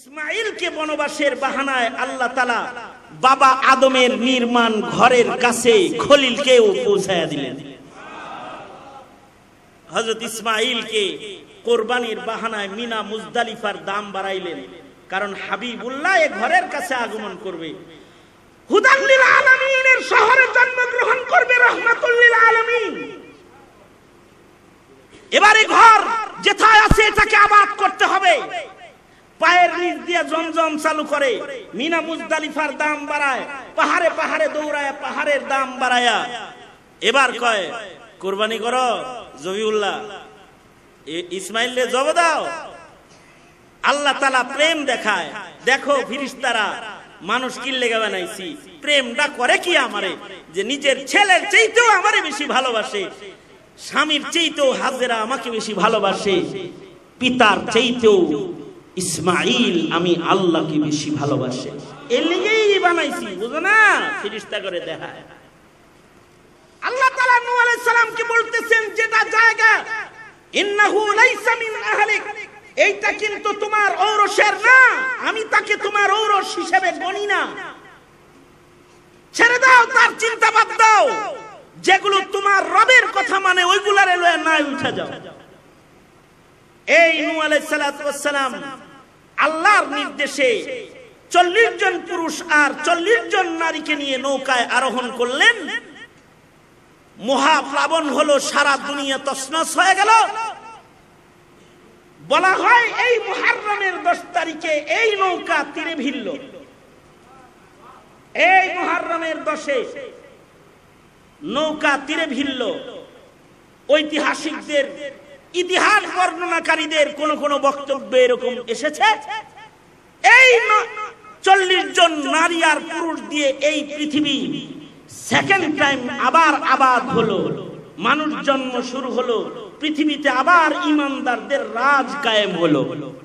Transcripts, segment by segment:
ইসমাঈলকে বনবাসের বাহানায় আল্লাহ তাআলা বাবা আদমের নির্মাণ ঘরের কাছে খলিলকেও পৌঁছায়া দিলেন। হযরত ইসমাঈলকে কোরবানির বাহানায় মিনা মুজদালিফার দাম বাড়াইলেন, কারণ হাবিবুল্লাহ এই ঘরের কাছে আগমন করবে, হুদাল লিল আলামিনের শহরে জন্মগ্রহণ করবে, রাহমাতুল লিল আলামিন। এবারে ঘর যেথায় আছে এটাকে আবাদ করতে হবে। পায়ের নিচ দিয়ে জমজম চালু করে, মিনা মুজদালিফার দাম বাড়ায়, পাহাড়ে পাহাড়ে দৌড়ায়, পাহাড়ের দাম বাড়ায়া এবার কয় কুরবানি করো জবিউল্লাহ, ইসমাইলকে জব দাও। আল্লাহ তাআলা প্রেম দেখায়, দেখো ফেরেশতারা মানুষ কি লেগে বানাইছি, প্রেমটা করে কি আমারে, যে নিজের ছেলের চাইতেও আমারে বেশি ভালোবাসে, স্বামীর চাইতেও হাজেরা আমাকে বেশি ভালোবাসে, পিতার চাইতেও ইসমাঈল আমি আল্লাহকে বেশি ভালোবাসে, এর লিগেই বানাইছি, বুঝো না? ফেরেশতা করে দেখায়। আল্লাহ তাআলা নূহ আলাইহিস সালামকে বলতেছেন যেটা জায়গা, ইন্নাহু লাইসা মিন আহলিক, এইটা কিন্তু তোমার ঔরসের না, আমি তাকে তোমার ঔরস হিসেবে গণি না, ছেড়ে দাও, তার চিন্তা বাদ দাও, যেগুলো তোমার রবের কথা মানে ওইগুলারে লয়ে না উঠে যাও। এই নূহ আলাইহিস সালাতু ওয়াস সালাম আল্লাহর নির্দেশে 40 জন পুরুষ আর 40 জন নারীকে নিয়ে নৌকায় আরোহণ করলেন। মহাপ্লাবন হলো, সারা দুনিয়া তছনছ হয়ে গেল। বলা হয় এই মুহররমের 10 তারিখে এই নৌকা তীরে ভিড়ল। এই মুহররমের 10-এ নৌকা তীরে ভিড়ল। ঐতিহাসিকদের, ইতিহাস বর্ণনাকারীদের কোন কোন বক্তব্যে এরকম এসেছে, এই 40 জন নারী আর পুরুষ দিয়ে এই পৃথিবী সেকেন্ড টাইম আবার আবাদ হলো, মানুষ জন্ম শুরু হলো, পৃথিবীতে আবার ঈমানদারদের রাজ কায়েম হলো।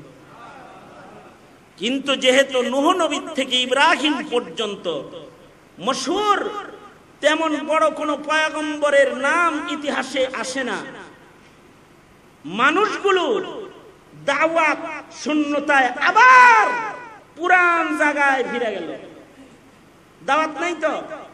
কিন্তু যেহেতু নূহ নবী থেকে ইব্রাহিম পর্যন্ত মশহুর তেমন বড় কোন পয়গম্বরের নাম ইতিহাসে আসে না, মানুষগুলো দাওয়াত শূন্যতায় আবার পুরান জায়গায় ফিরে গেল। দাওয়াত নাই তো,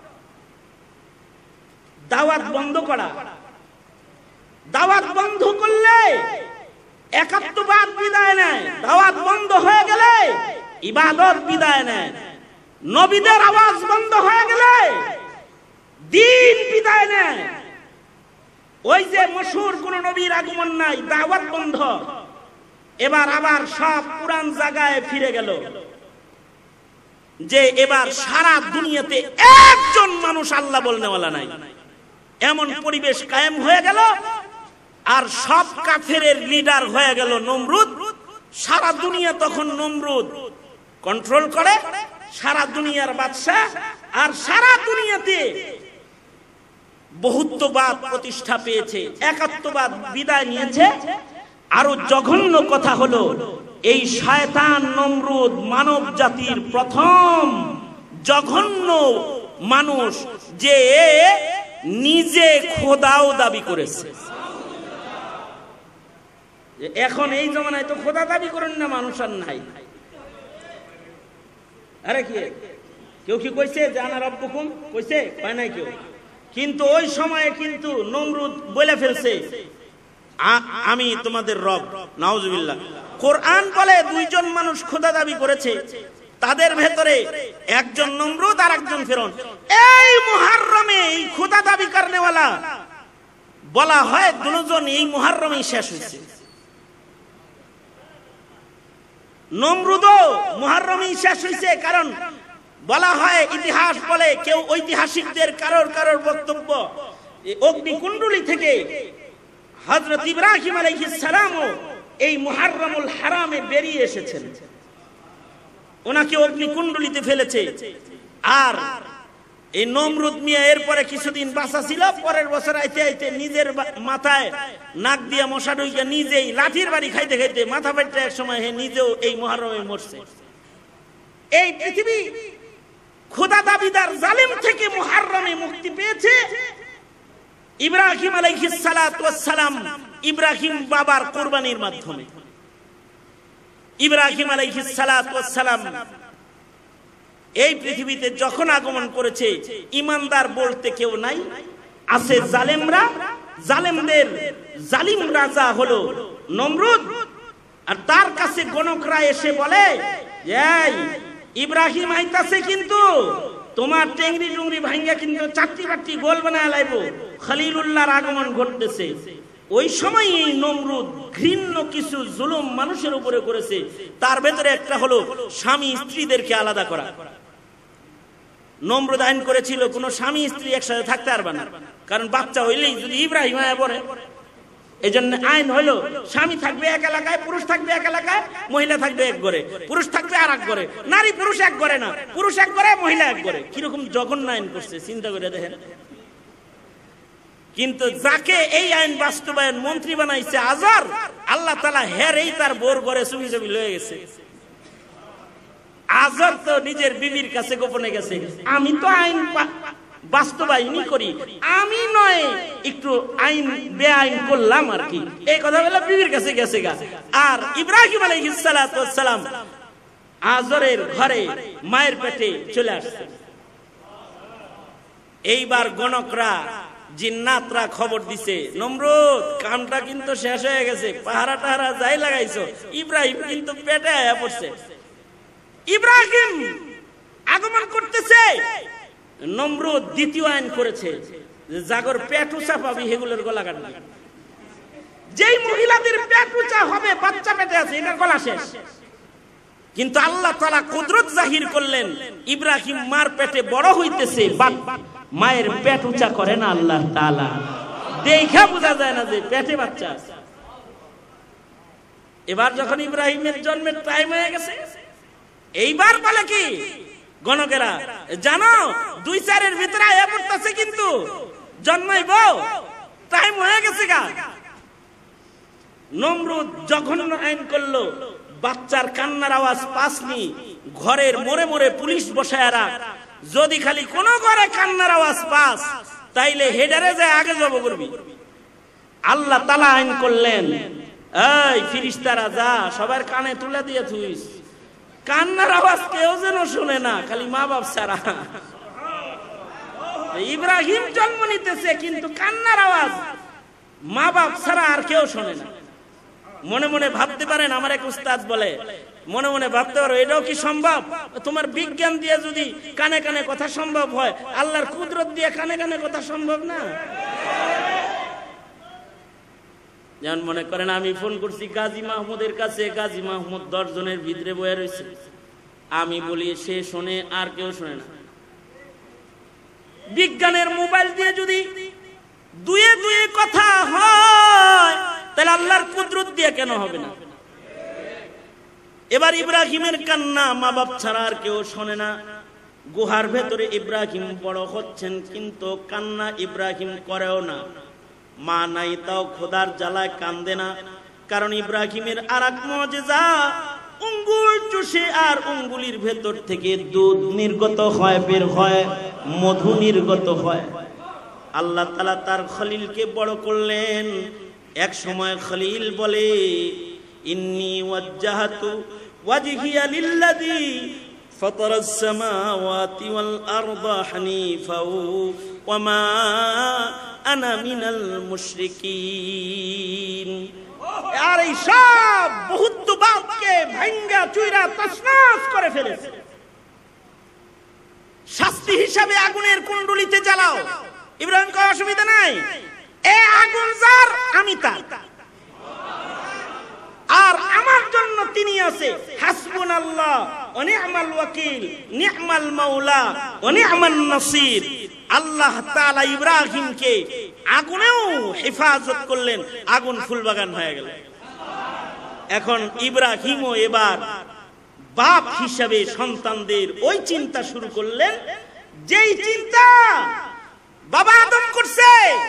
দাওয়াত বন্ধ করা, দাওয়াত বন্ধ করলে একাত্মবাদ বিদায় নেয়, দাওয়াত বন্ধ হয়ে গেলে ইবাদত বিদায় নেয়, নবীদের আওয়াজ বন্ধ হয়ে গেলে দ্বীন বিদায় নেয়। ওই যে মশহুর কোন নবীর আগমন নাই, দাওয়াত বন্ধ, এবার আবার সব পুরান জায়গায় ফিরে গেল। যে এবার সারা দুনিয়াতে একজন মানুষ আল্লাহ বলনেওয়ালা নাই, এমন পরিবেশ কায়েম হয়ে গেল। আর সব কাফেরের লিডার হয়ে গেল নমরুদ। সারা দুনিয়া তখন নমরুদ কন্ট্রোল করে, সারা দুনিয়ার বাদশা। আর সারা দুনিয়াতে বহুত্ববাদ প্রতিষ্ঠা পেয়েছে, একাত্মবাদ বিদায় নিয়েছে। আরো জঘন্য কথা হলো, এই শয়তান নমরুদ মানব জাতির প্রথম জঘন্য মানুষ, যে নিজে খোদাও দাবি করেছে। এখন এই জমানায় তো খোদা দাবি করেন না মানুষ আর নাই। আরে কি কেউ কি কইছে যে আনা রব্বুকুম, কইছে? কয় নাই কেউ। কিন্তু ওই সময়ে কিন্তু নমরুদ বলে ফেলছে আমি তোমাদের রব। নাউজুবিল্লাহ। কোরআন বলে 2 জন মানুষ খোদা দাবি করেছে, তাদের ভেতরে একজন নমরুদ আর একজন ফিরআউন। এই মুহররমে এই খোদা দাবি করনেওয়ালা বলা হয় 2 জন এই মুহররমেই শেষ হয়েছে। নমরুদও মুহররমেই শেষ হয়েছে, কারণ বলা হয়, ইতিহাস বলে, কেউ ঐতিহাসিকদের কারোর বক্তব্য, অগ্নিকুণ্ডলী থেকে হযরত ইব্রাহিম আলাইহিস সালামও এই মুহররমুল হারামে বেরিয়ে এসেছেন, ওনাকে অগ্নিকুণ্ডলীতে ফেলেছে। আর এই নমরুদ মিয়া এরপরে কিছুদিন বাঁচা ছিল, পরের বছর আইতে আইতে নিজের মাথায় নাক দিয়ে মশা ঢুকে নিজেই লাঠির বাড়ি খাইতে খাইতে মাথা ফাটতে এক সময় নিজেও এই মুহররমে মরছে। এই পৃথিবী খোদা দাবিদার জালিম থেকে মুহররমে মুক্তি পেয়েছে ইব্রাহিম আলাইহিস সালাতু ওয়াস সালাম, ইব্রাহিম বাবার কুরবানির মাধ্যমে। ইব্রাহিম আলাইহিস সালাতু ওয়াস সালাম এই পৃথিবীতে যখন আগমন করেছে, ইমানদার বলতে কেউ নাই, আছে জালেমরা। জালেমদের জালিম রাজা হলো নমরুদ। আর তার কাছে গণকরা এসে বলে, এই ইব্রাহিম আইতাছে, কিন্তু তোমার টেংরি টুংরি ভাঙ্গা কিন্তু চারটি বাট্টি গোল বানায় লাইবো, খলিলুল্লাহর আগমন ঘটতেছে। ওই সময় এই নমরুদ ঘৃণ্য কিছু জুলুম মানুষের উপরে করেছে। তার ভেতরে একটা হলো স্বামী স্ত্রীদেরকে আলাদা করা। নমরুদ আইন করেছিল কোন স্বামী স্ত্রী একসাথে থাকতে পারবে না, কারণ বাচ্চা হইলেই যদি ইব্রাহিম আয়া পড়ে। এই জন্য আইন হলো স্বামী থাকবে এক এলাকায়, পুরুষ থাকবে এক এলাকায়, মহিলা থাকবে এক ঘরে, পুরুষ থাকবে আর এক ঘরে, নারী পুরুষ এক ঘরে না, পুরুষ এক ঘরে মহিলা এক ঘরে। কিরকম জঘন্য আইন করছে চিন্তা করে দেখেন। কিন্তু যাকে এই আইন বাস্তবায়ন মন্ত্রী বানাইছে আজর, আল্লাহ তাআলা হেরেই তার বোর ঘরে চুপি চুপি লয়ে গেছে। আজর তো নিজের বিবির কাছে গোপনে গেছে, আমি তো আইন বাস্তবায়নই করি, আমি নয় একটু আইন বেআইন করলাম আর কি, এই কথা বলে বিবির কাছে গেছে গা। আর ইব্রাহিম আলাইহিস সালাতু ওয়াস সালাম আজরের ঘরে মায়ের পেটে চলে আসছে। এইবার গণকরা জিন্নাতরা খবর দিছে, নমরুদ কামটা কিন্তু শেষ হয়ে গেছে, পাহারা টাহারা যাই লাগাইছো, ইব্রাহিম কিন্তু পেটে আয়া পড়ছে। ইব্রাহিম আগমন করতেছে। নমরুদ দ্বিতীয় আইন করেছে, জাগর পেট উঁচা পাবি সেগুলোর গলা কাটবি। যেই মহিলাদের পেট উঁচা হবে, বাচ্চা পেটে আছে, এটা গলা শেষ। কিন্তু আল্লাহ তাআলা কুদরত জাহির করলেন, ইব্রাহিম মার পেটে বড় হইতেছে, মায়ের পেট উঁচা করে না আল্লাহ তাআলা, দেখা বোঝা যায় না যে পেটে বাচ্চা আছে। এবার যখন ইব্রাহিমের জন্মের টাইম হয়ে গেছে, এইবার বলে কি গণকেরা, জানো 2-4 এর ভিতরে আয়া পড়তেছে, কিন্তু জন্মাইব টাইম হয়ে গেছে গা। নমরুদ জঘন্য আইন করলো, বাচ্চার কান্নার আওয়াজ পাসনি, ঘরের মোড়ে মোড়ে পুলিশ বসায় রাখ, যদি খালি কোন ঘরে কান্নার আওয়াজ পাস তাইলে হেডারে যায় আগে জব করবি। আল্লাহ তাআলা আইন করলেন, এই ফেরেশতারা যা সবার কানে তুলে দিয়ে থুইস, কান্নার আওয়াজ কেউ যেন শুনে না, খালি মা বাপ ছাড়া। ইব্রাহিম জন্ম নিতেছে, কিন্তু কান্নার আওয়াজ মা বাপ ছাড়া আর কেউ শোনে না। মনে মনে ভাবতে পারেন, আমার এক উস্তাদ বলে, মনে মনে ভাবতে পারো এটাও কি সম্ভব? তোমার বিজ্ঞান দিয়ে যদি কানে কানে কথা সম্ভব হয়, আল্লাহর কুদরত দিয়ে কানে কানে কথা সম্ভব না? যেমন মনে করেন আমি ফোন করছি গাজী মাহমুদের কাছে, গাজী মাহমুদ 10 জনের ভিতরে বয়ে রয়েছে, আমি বলি সে শোনে আর কেউ শোনে না। বিজ্ঞানের মোবাইল দিয়ে যদি দুয়ে দুয়ে কথা হয়, তাহলে আল্লাহর কুদরত দিয়ে কেন হবে না? এবার ইব্রাহিমের কান্না মা বাপ ছাড়া আর কেউ শোনে না। গুহার ভেতরে ইব্রাহিম বড় হচ্ছেন, কিন্তু কান্না ইব্রাহিম করেও না। মা নাই তাও খোদার জ্বালায় কান্দে না, কারণ ইব্রাহিমের আরেক মুজিজা, আঙ্গুল চুষে আর আঙ্গুলির ভেতর থেকে দুধ নির্গত হয়, বের হয়, মধু নির্গত হয়। আল্লাহ তাআলা তার খলিলকে বড় করলেন। এক সময় খলিল বলে, ইন্নী ওয়াজ্জাহাতু ওয়াজহিয়া লিল্লাযী ফাতারাস সামাওয়াতি ওয়াল আরদা হানিফাও ওয়া মা আনা মিনাল মুশরিকিন। আর এই সব বহুত্ববাদকে ভাঙ্গা চুইরা তছনছ করে ফেলেছে। শাস্তি হিসাবে আগুনের কুণ্ডুলিতে জ্বালাও। ইব্রাহিম কয় অসুবিধা নাই, এ আগুন যার আমি তার, আর আমার জন্য তিনি আছে। হাসবুনাল্লাহ ওয়া নি'মাল ওয়াকিল, নি'মাল মাওলা ওয়া নি'মান নাসির। আল্লাহ তাআলা ইব্রাহিমকে আগুনেও হেফাজত করলেন, আগুন ফুলবাগান হয়ে গেল। এখন ইব্রাহিমও এবার বাপ হিসাবে সন্তানদের ওই চিন্তা শুরু করলেন, যেই চিন্তা বাবা আদম করছে।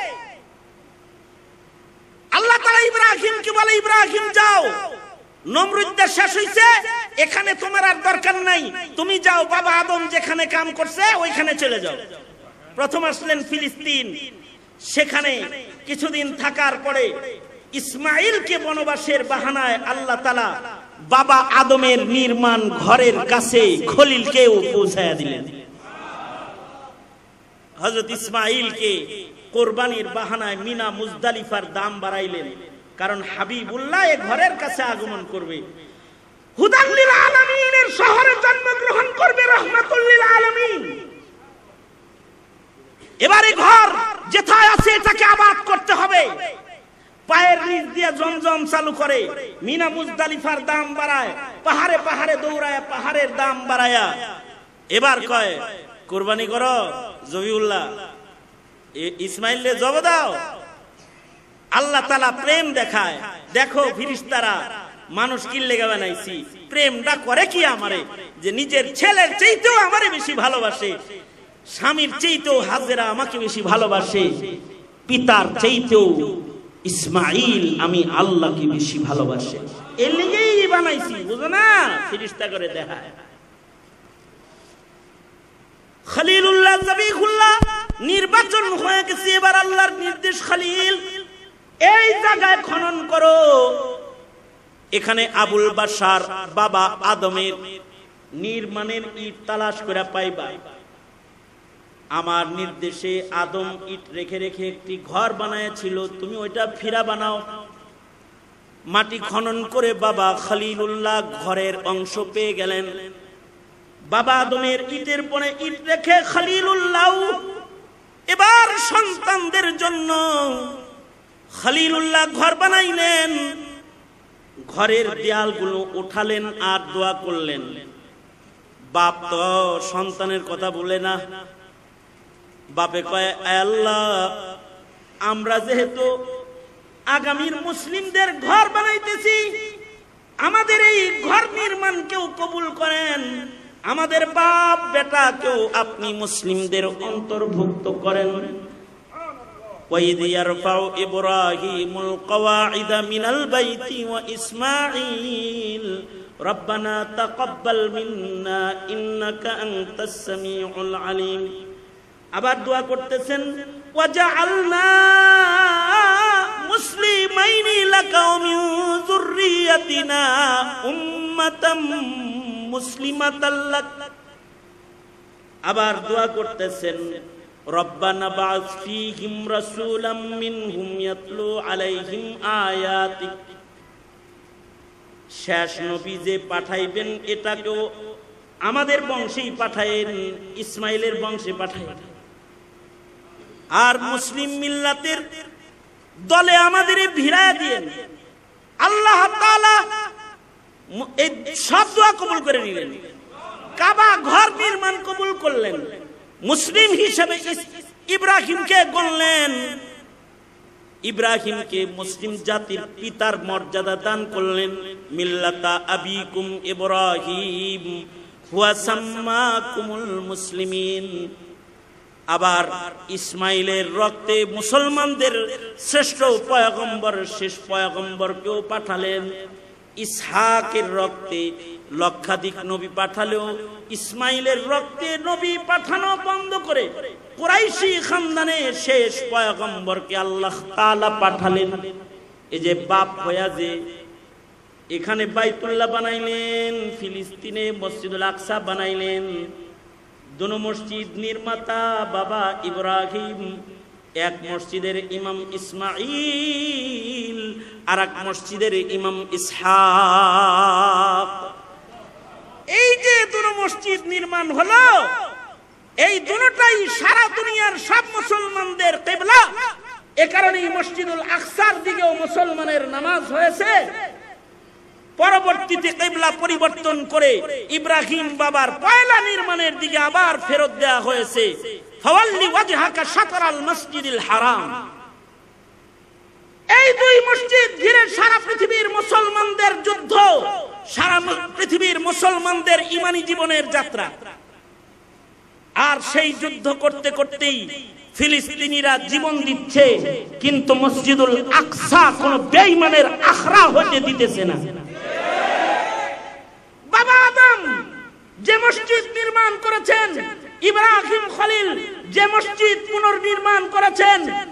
আল্লাহ তাআলা ইব্রাহিমকে বলে, ইব্রাহিম যাও, নমরুদদের শেষ হইছে, এখানে তোমার আর দরকার নাই, তুমি যাও, বাবা আদম যেখানে কাম করছে ওইখানে চলে যাও। প্রথম আসলেন ফিলিস্তিন, সেখানে কিছুদিন থাকার পরে ইসমাইলকে বনবাসের বাহানায় আল্লাহ তাআলা বাবা আদমের নির্মাণ ঘরের কাছে খলিলকেও পৌঁছায়া দিলেন। হযরত ইসমাঈলকে কোরবানির বাহানায় মিনা মুজদালিফার দাম বাড়াইলেন, কারণ হাবিবুল্লাহ এ ঘরের কাছে আগমন করবে, হুদাল লিল আলামিনের শহরে জন্মগ্রহণ করবে, রাহমাতুল লিল আলামিন। এবারে ঘর যেথায় আছে এটাকে আবাদ করতে হবে। পায়ের নিচ দিয়ে জমজম চালু করে, মিনা মুজদালিফার দাম বাড়ায়, পাহাড়ে পাহাড়ে দৌড়ায়, পাহাড়ের দাম বাড়ায়া এবার কয় কুরবানি করো জবিউল্লাহ, ইসমাইলকে জব দাও। আল্লাহ তাআলা প্রেম দেখায়, দেখো ফেরেশতারা মানুষ কি লেগে বানাইছি, প্রেমটা করে কি আমারে, যে নিজের ছেলের চাইতেও আমারে বেশি ভালোবাসে, স্বামীর চাইতেও হাজেরা আমাকে বেশি ভালোবাসে, পিতার চাইতেও ইসমাঈল আমি আল্লাহকে বেশি ভালোবাসে, এর লেগেই বানাইছি, বুঝো না? ফেরেশতা করে দেখায়। খলিলুল্লাহ জবিহুল্লাহ নির্বাচন হয়ে গেছে, এবার আল্লাহর নির্দেশ, খলিল এই জায়গায় খনন করো, এখানে আবুল বাশার বাবা আদমের নির্মাণের ইট তালাশ করে পাইবা। আমার নির্দেশে আদম ইট রেখে রেখে একটি ঘর বানায়ছিল, তুমি ওইটা ফিরা বানাও। মাটি খনন করে বাবা খলিলুল্লাহ ঘরের অংশ পেয়ে গেলেন। বাবা আদমের ইটের পরে ইট রেখে খলিলুল্লাহ এবার সন্তানদের জন্য খলিলুল্লাহ ঘর বানাইলেন। ঘরের দেয়ালগুলো উঠালেন আর দোয়া করলেন। বাপ তো সন্তানের কথা বলে না, বাপে কয় আয় আল্লাহ, আমরা যেহেতু আগামীর মুসলিমদের ঘর বানাইতেছি, আমাদের এই ঘর নির্মাণ কেউ কবুল করেন, আমাদের বাপ বেটা কেউ আপনি মুসলিমদের অন্তর্ভুক্ত করেন। وَإِذْ يَرْفَعُ إِبْرَاهِيمُ الْقَوَاعِدَ مِنَ الْبَيْتِ وَإِسْمَاعِيلُ رَبَّنَا تَقَبَّلْ مِنَّا إِنَّكَ أَنْتَ السَّمِيعُ الْعَلِيمُ। আবার দোয়া করতেছেন, وَجَعَلْنَا مُسْلِمَيْنِ لَكَ وَمِنْ ذُرِّيَّتِنَا أُمَّةً مُسْلِمَةً لَكَ। আবার দোয়া করতেছেন, রব্বানা বা'আস ফীহিম রাসূলাম মিনহুম ইয়াতলু আলাইহিম আয়াতিক। শেষ নবী যে পাঠাইবেন এটাকেও আমাদের বংশেই পাঠায়েন, ইসমাইলের বংশে পাঠায়েন, আর মুসলিম মিল্লাতের দলে আমাদের ভিড়ায়া দিয়েন। আল্লাহ তাআলা এই সব দোয়া কবুল করে নিলেন, কাবা ঘর নির্মাণ কবুল করলেন, মুসলিম হিসেবে ইব্রাহিমকে গণলেন, ইব্রাহিমকে মুসলিম জাতির পিতার মর্যাদা দান করলেন। মিল্লাতা আবিকুম ইব্রাহিম হুয়া সাম্মাকুমুল মুসলিমিন। আবার ইসমাইলের রক্তে মুসলমানদের শ্রেষ্ঠ পয়গম্বর, শেষ পয়গম্বরকেও পাঠালেন। ইসহাকের রক্তে লক্ষাধিক নবী পাঠালেও ইসমাইলের রক্তে নবী পাঠানো বন্ধ করে কুরাইশি খানদানে শেষ পয়গম্বরকে আল্লাহ তাআলা পাঠালেন। এই যে বাপ হইয়া যে এখানে বাইতুল্লাহ বানাইলেন, ফিলিস্তিনে মসজিদুল আকসা বানাইলেন, দুনো মসজিদ নির্মাতা বাবা ইব্রাহিম, এক মসজিদের ইমাম ইসমাঈল, আর এক মসজিদের ইমাম ইসহাক। এই যে দুটো মসজিদ নির্মাণ হলো, এই দুটোটাই সারা দুনিয়ার সব মুসলমানদের কিবলা। এ কারণে মসজিদুল আকসার দিকেও মুসলমানের নামাজ হয়েছে। পরবর্তীতে কিবলা পরিবর্তন করে ইব্রাহিম বাবার পয়লা নির্মাণের দিকে আবার ফেরত দেওয়া হয়েছে। ফাওয়াল্লি ওয়াজহাকা শাতরাল মসজিদিল হারাম। এই দুই মসজিদ ঘিরে সারা পৃথিবীর মুসলমানদের যুদ্ধ, সারা পৃথিবীর মুসলমানদের ঈমানি জীবনের যাত্রা। আর সেই যুদ্ধ করতে করতেই ফিলিস্তিনিরা জীবন দিচ্ছে, কিন্তু মসজিদুল আকসা কোন বেঈমানের আখড়া হতে দিতেছে না। বাবা আদম যে মসজিদ নির্মাণ করেছেন, ইব্রাহিম খলিল যে মসজিদ পুনর্নির্মাণ করেছেন, এই মসজিদের পাহারাদার সারা দুনিয়ার মুসলমানরা।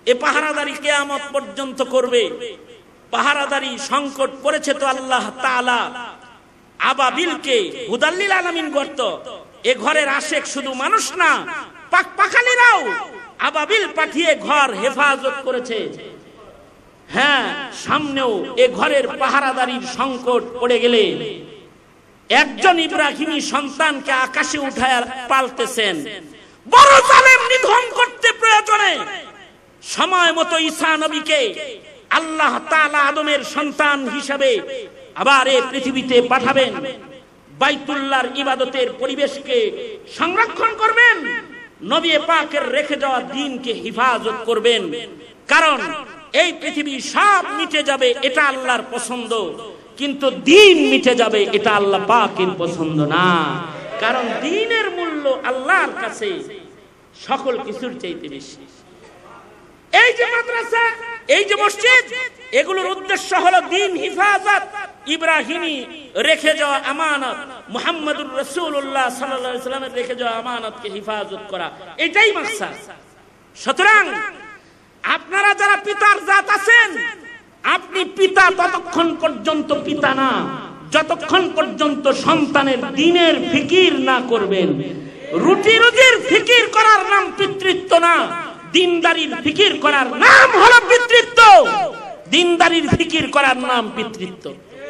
এ পাহারাদারি কিয়ামত পর্যন্ত করবে। পাহারাদারি সংকট করেছে তো আল্লাহ তাআলা আবাবিলকে হুদাল্লিল আলামিন গর্ত। এ ঘরের আশেক শুধু মানুষ না, পাখালিরাও আবাবিল পাঠিয়ে ঘর হেফাজত করেছে। হ্যাঁ, সামনেও এ ঘরের পাহারাদারির সংকট পড়ে গেলে একজন ইব্রাহিমী সন্তানকে আকাশে উঠায় পালতেছেন। বড় জালেম নিধন করতে প্রয়োজনে সময় মতো ঈসা নবীকে আল্লাহ তাআলা আদমের সন্তান হিসাবে আবার এই পৃথিবীতে পাঠাবেন। বাইতুল্লাহর ইবাদতের পরিবেশকে সংরক্ষণ করবেন, নবী পাকের রেখে যাওয়া দ্বীনকে হেফাজত করবেন। কারণ এই পৃথিবী সব মিটে যাবে, এটা আল্লাহর পছন্দ, কিন্তু দ্বীন মিটে যাবে, এটা আল্লাহ পাকের পছন্দ না। কারণ দ্বীনের মূল্য আল্লাহর কাছে সকল কিছুর চাইতে বেশি। এই যে মাদ্রাসা, এই যে মসজিদ, এগুলোর উদ্দেশ্য হলো দ্বীন হিফাজত, ইব্রাহিমী রেখে যাওয়া আমানত, মুহাম্মদুর রাসূলুল্লাহ সাল্লাল্লাহু আলাইহি ওয়াসাল্লামের রেখে যাওয়া আমানতকে হিফাজত করা, এটাই মাকসাদ। সুতরাং আপনারা যারা পিতার জাত আছেন, আপনি পিতা ততক্ষণ পর্যন্ত পিতা না যতক্ষণ পর্যন্ত সন্তানের দ্বীনের ফিকির না করবেন। রুটি রুজির ফিকির করার নাম পিতৃত্ব না, দ্বীনদারির ফিকির করার নাম হলো পিতৃত্ব। দ্বীনদারির ফিকির করার নাম পিতৃত্ব।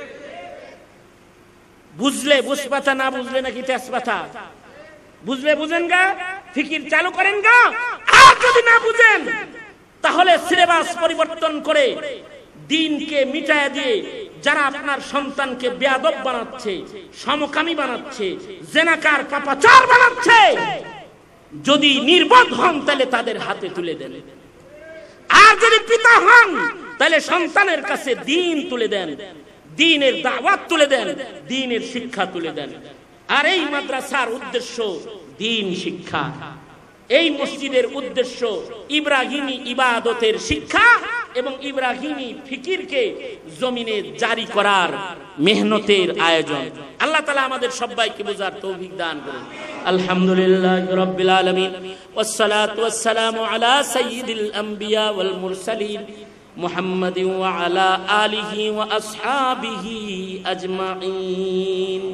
বুঝলে বুঝপাতা, না বুঝলে নাকি তেজপাতা। বুঝলে বুঝেন গা, ফিকির চালু করেন গা। আর যদি না বুঝেন তাহলে সিলেবাস পরিবর্তন করে দ্বীনকে মিটায় দিয়ে যারা আপনার সন্তানকে বেয়াদব বানাচ্ছে, সমকামী বানাচ্ছে, জেনাকার পাপাচার বানাচ্ছে, যদি নির্বোধ হন তাহলে তাদের হাতে তুলে দেন। আর যদি পিতা হন তাহলে সন্তানের কাছে দ্বীন তুলে দেন, দ্বীনের দাওয়াত তুলে দেন, দ্বীনের শিক্ষা তুলে দেন। আর এই মাদ্রাসার উদ্দেশ্য দ্বীন শিক্ষা, এই মসজিদের উদ্দেশ্য ইব্রাহিমী ইবাদতের শিক্ষা এবং ইব্রাহিমী ফিকিরকে জমিনে জারি করার মেহনতের আয়োজন। আল্লাহ তাআলা আমাদের সবাইকে বোঝার তৌফিক দান করুন। আলহামদুলিল্লাহি রাব্বিল আলামিন ওয়াসসালাতু ওয়াসসালামু আলা সাইয়্যিদিল আম্বিয়া ওয়াল মুরসালিন মুহাম্মাদিন ওয়া আলা আলিহি ওয়া আসহাবিহি আজমাইন।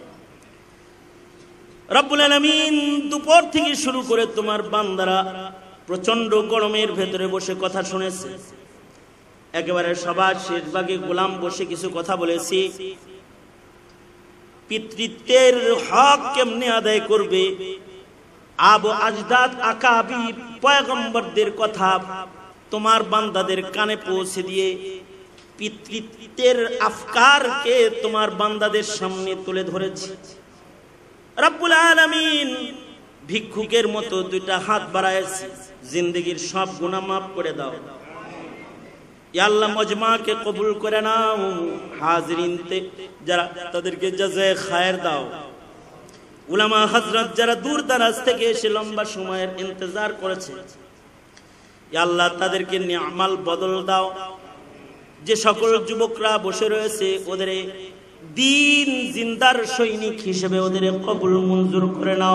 রব্বুল আলামিন দুপুর থেকে শুরু করে তোমার বান্দারা প্রচন্ড গরমের ভেতরে বসে কথা শুনেছে। একেবারে সবার শেষ ভাগে গোলাম বসে কিছু কথা বলেছি। পিতৃত্বের হক কেমনে আদায় করবে, আবু আজদাদ আকাবির পয়গম্বরদের কথা তোমার বান্দাদের কানে পৌঁছে দিয়ে পিতৃত্বের আফকারকে তোমার বান্দাদের সামনে তুলে ধরেছে। রব্বুল আলামিন ভিক্ষুকের মতো দুইটা হাত বাড়ায়ছে, জিন্দেগীর সব গুনাহ মাফ করে দাও। ইয়া আল্লাহ মজমাকে কবুল করে নাও, হাজিরিনতে যারা তাদেরকে জাযায়ে খায়ের দাও। উলামা হযরত যারা দূর দারাজ থেকে এসে লম্বা সময়ের ইন্তজার করেছে, ইয়া আল্লাহ তাদেরকে নিয়ামাল বদল দাও। যে সকল যুবকরা বসে রয়েছে ওদের দ্বীন জিন্দার সৈনিক হিসেবে ওদের কবুল মঞ্জুর করে নাও।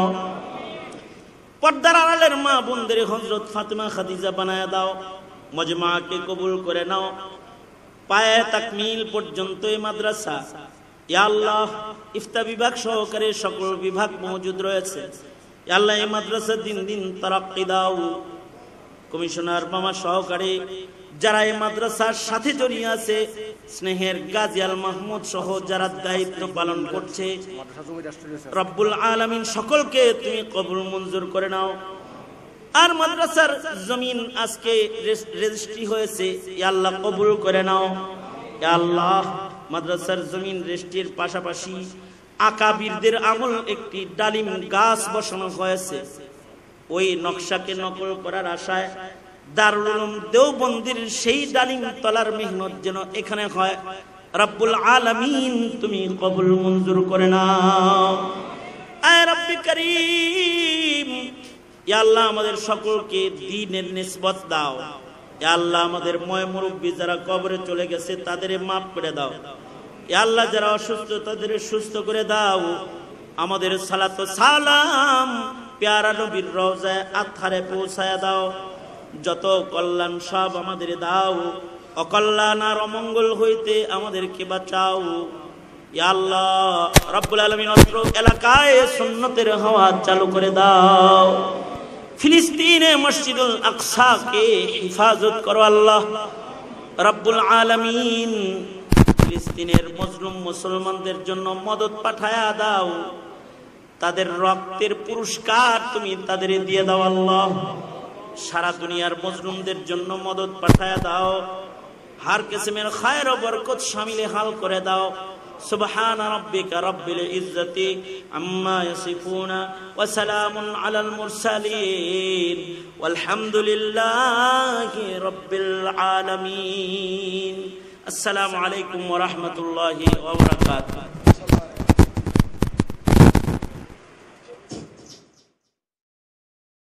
পর্দার আড়ালের মা বোনদের হযরত ফাতেমা খাদিজা বানায়া দাও। মজমাকে কবুল করে নাও। পায়ে তাকমিল পর্যন্ত এই মাদ্রাসা, ইয়া আল্লাহ ইফতা বিভাগ সহকারে সকল বিভাগ মওজুদ রয়েছে। ইয়া আল্লাহ এই মাদ্রাসা দিন দিন তারাক্কি দাও। কমিশনার মামা সহকারে যারা এই মাদ্রাসার সাথে জড়িয়ে আছে, স্নেহের গাজী আল মাহমুদ সহ যারা দায়িত্ব পালন করছে, রব্বুল আলামিন সকলকে তুমি কবুল মঞ্জুর করে নাও। আর মাদ্রাসার জমিন আজকে রেজিস্ট্রি হয়েছে, ইয়া আল্লাহ কবুল করে নাও। ইয়া আল্লাহ মাদ্রাসার জমিন রেজিস্ট্রির পাশাপাশি আকাবিরদের আমল একটি ডালিম গাছ বসানো হয়েছে। ওই নকশাকে নকল করার আশায় দারুল উলুম দেওবন্দির সেই ডালিম তলার মেহনত যেন এখানে হয়, রব্বুল আলামিন তুমি কবুল মঞ্জুর করে নাও। আয় রব্বি করিম, ইয়া আল্লাহ আমাদের সকলকে দ্বীনের নিসবত দাও। ইয়া আল্লাহ আমাদের ময় মুরব্বী যারা কবরে চলে গেছে তাদের মাফ করে দাও। ইয়া আল্লাহ যারা অসুস্থ তাদের সুস্থ করে দাও। আমাদের সালাত ও সালাম প্যারা নবীর রওজায়ে আতহারে পৌঁছায়া দাও। যত কল্যাণ সব আমাদের দাও, অকল্যাণ আর অমঙ্গল হইতে আমাদেরকে বাঁচাও। ইয়া আল্লাহ রাব্বুল আলামিন অত্র এলাকায় সুন্নতের হাওয়া চালু করে দাও। ফিলিস্তিনে মসজিদুল আকসাকে হিফাজত করো আল্লাহ রাব্বুল আলামিন। ফিলিস্তিনের মজলুম মুসলমানদের জন্য মদদ পাঠায়া দাও, তাদের রক্তের পুরস্কার তুমি তাদের দিয়ে দাও আল্লাহ। সারা দুনিয়ার মজলুমদের জন্য মদদ পাঠায়া দাও, হার কিসমের খায়ের ও বরকত শামিলে হাল করে দাও। সুবহান রাব্বিকা রাব্বিল ইজ্জাতি আম্মা ইয়াসিফুনা ওয়া সালামুন আলাল মুরসালিন ওয়ালহামদুলিল্লাহি রাব্বিল আলামিন। আসসালামু আলাইকুম ওয়া রাহমাতুল্লাহি ওয়া বারাকাতুহু।